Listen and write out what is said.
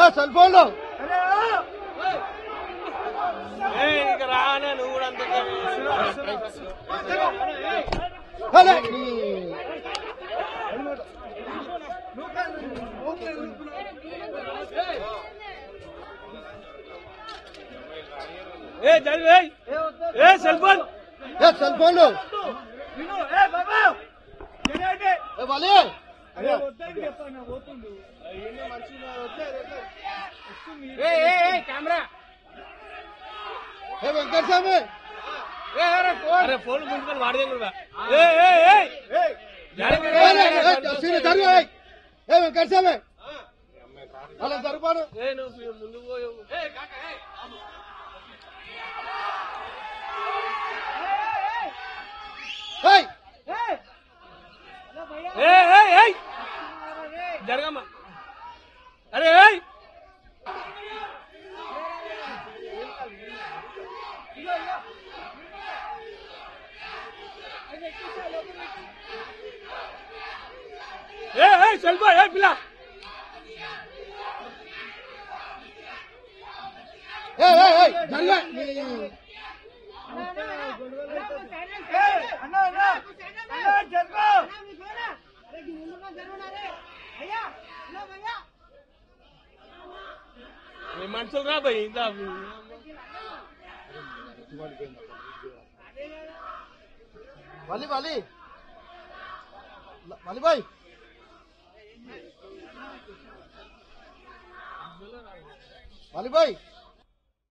cell ఫోన్లో రానే నువ్వు కూడా సెల్ ఫోన్ సెల్ ఫోన్లో కెమెరా వెంకట స్వామి ఫోన్ గుంజుకొని వాడి దగ్గర వెంకట స్వామి అలా జరపాడు ముందు పోయావు జరగమ్మా అరే సెల్ ఫోన్ పిల్ల మనుషులు రా భయ్ ఇంత वाली वाली वाली भाई वाली भाई